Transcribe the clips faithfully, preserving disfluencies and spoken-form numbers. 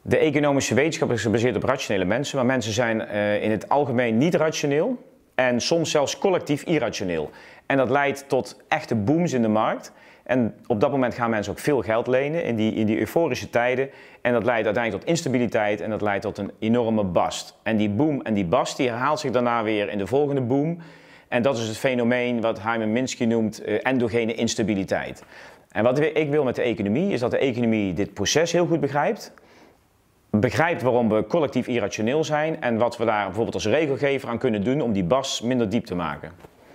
De economische wetenschap is gebaseerd op rationele mensen, maar mensen zijn uh, in het algemeen niet rationeel en soms zelfs collectief irrationeel. En dat leidt tot echte booms in de markt. En op dat moment gaan mensen ook veel geld lenen in die, in die euforische tijden. En dat leidt uiteindelijk tot instabiliteit en dat leidt tot een enorme bust. En die boom en die bust die herhaalt zich daarna weer in de volgende boom. En dat is het fenomeen wat Hyman Minsky noemt uh, endogene instabiliteit. En wat ik wil met de economie is dat de economie dit proces heel goed begrijpt. Begrijpt waarom we collectief irrationeel zijn en wat we daar bijvoorbeeld als regelgever aan kunnen doen om die bas minder diep te maken.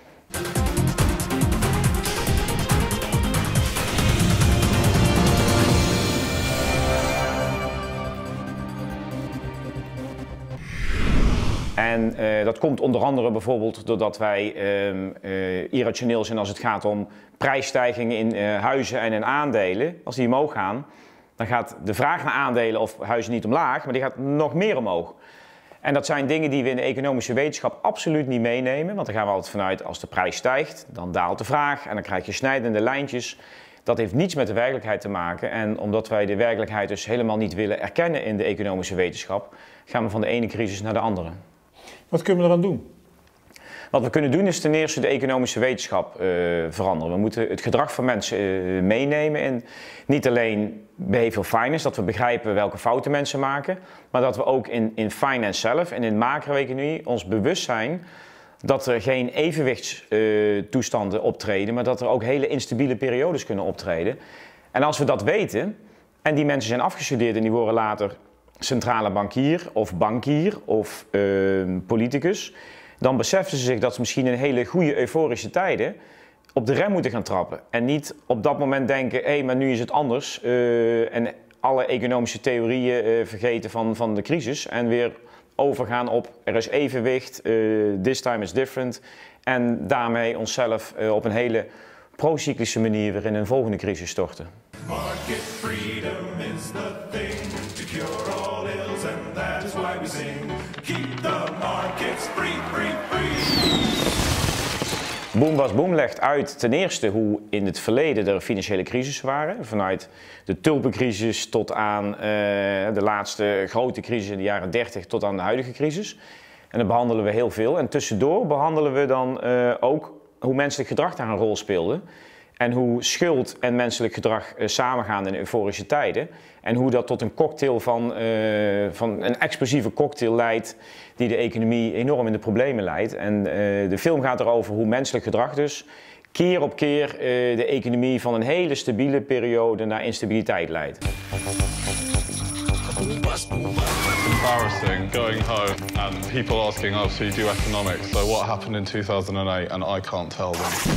En uh, dat komt onder andere bijvoorbeeld doordat wij uh, uh, irrationeel zijn als het gaat om prijsstijgingen in uh, huizen en in aandelen. Als die omhoog gaan, dan gaat de vraag naar aandelen of huizen niet omlaag, maar die gaat nog meer omhoog. En dat zijn dingen die we in de economische wetenschap absoluut niet meenemen, want daar gaan we altijd vanuit als de prijs stijgt, dan daalt de vraag en dan krijg je snijdende lijntjes. Dat heeft niets met de werkelijkheid te maken en omdat wij de werkelijkheid dus helemaal niet willen erkennen in de economische wetenschap, gaan we van de ene crisis naar de andere. Wat kunnen we eraan doen? Wat we kunnen doen is ten eerste de economische wetenschap uh, veranderen. We moeten het gedrag van mensen uh, meenemen en niet alleen behavioral finance, dat we begrijpen welke fouten mensen maken, maar dat we ook in, in finance zelf en in macro-economie ons bewust zijn dat er geen evenwichtstoestanden uh, optreden, maar dat er ook hele instabiele periodes kunnen optreden. En als we dat weten, en die mensen zijn afgestudeerd en die worden later centrale bankier of bankier of uh, politicus, dan beseffen ze zich dat ze misschien in hele goede euforische tijden op de rem moeten gaan trappen. En niet op dat moment denken, hé, hey, maar nu is het anders. Uh, en alle economische theorieën uh, vergeten van, van de crisis. En weer overgaan op, er is evenwicht, uh, this time is different. En daarmee onszelf uh, op een hele procyclische manier weer in een volgende crisis storten. Market freedom is the thing to cure all ills and that is why we sing. Keep the markets free, free, free. Boom was Boom legt uit ten eerste hoe in het verleden er financiële crisis waren. Vanuit de tulpencrisis tot aan uh, de laatste grote crisis in de jaren dertig tot aan de huidige crisis. En dat behandelen we heel veel. En tussendoor behandelen we dan uh, ook hoe menselijk gedrag daar een rol speelde. En hoe schuld en menselijk gedrag uh, samengaan in euforische tijden. En hoe dat tot een cocktail van, uh, van een explosieve cocktail leidt die de economie enorm in de problemen leidt. En uh, de film gaat erover hoe menselijk gedrag dus keer op keer uh, de economie van een hele stabiele periode naar instabiliteit leidt. Embarrassing going home and people asking, oh, so you do economics, so what happened in two thousand eight and I can't tell them.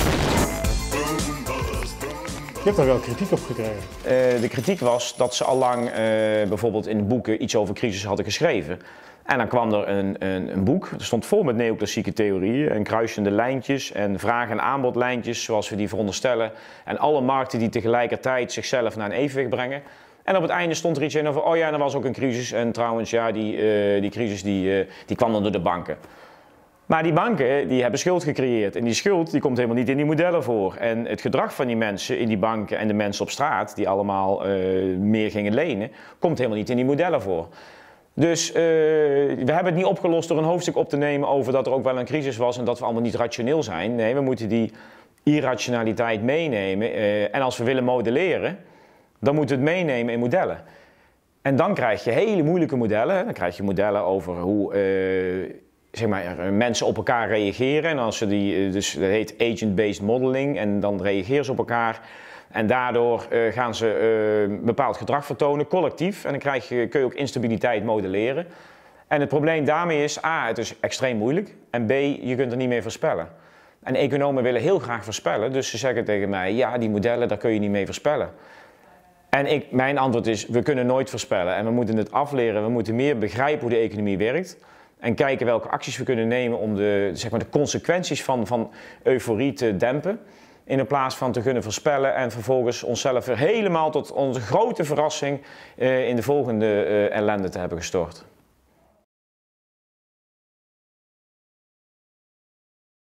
Je hebt daar wel kritiek op gekregen. Uh, de kritiek was dat ze allang uh, bijvoorbeeld in boeken iets over crisis hadden geschreven. En dan kwam er een, een, een boek, dat stond vol met neoclassieke theorieën en kruisende lijntjes en vraag- en aanbodlijntjes zoals we die veronderstellen. En alle markten die tegelijkertijd zichzelf naar een evenwicht brengen. En op het einde stond er iets in over, oh ja, er was ook een crisis en trouwens, ja, die, uh, die crisis die, uh, die kwam dan door de banken. Maar die banken die hebben schuld gecreëerd en die schuld die komt helemaal niet in die modellen voor. En het gedrag van die mensen in die banken en de mensen op straat die allemaal uh, meer gingen lenen, komt helemaal niet in die modellen voor. Dus uh, we hebben het niet opgelost door een hoofdstuk op te nemen over dat er ook wel een crisis was en dat we allemaal niet rationeel zijn. Nee, we moeten die irrationaliteit meenemen uh, en als we willen modelleren, dan moeten we het meenemen in modellen. En dan krijg je hele moeilijke modellen. Dan krijg je modellen over hoe uh, zeg maar, mensen op elkaar reageren. En als ze die, dus dat heet agent-based modeling. En dan reageren ze op elkaar. En daardoor uh, gaan ze uh, bepaald gedrag vertonen, collectief. En dan krijg je, kun je ook instabiliteit modelleren. En het probleem daarmee is, A, het is extreem moeilijk. En B, je kunt er niet meer voorspellen. En economen willen heel graag voorspellen. Dus ze zeggen tegen mij, ja, die modellen, daar kun je niet mee voorspellen. En ik, mijn antwoord is, we kunnen nooit voorspellen. En we moeten het afleren. We moeten meer begrijpen hoe de economie werkt. En kijken welke acties we kunnen nemen om de, zeg maar, de consequenties van, van euforie te dempen. In plaats van te kunnen voorspellen en vervolgens onszelf weer helemaal tot onze grote verrassing uh, in de volgende uh, ellende te hebben gestort.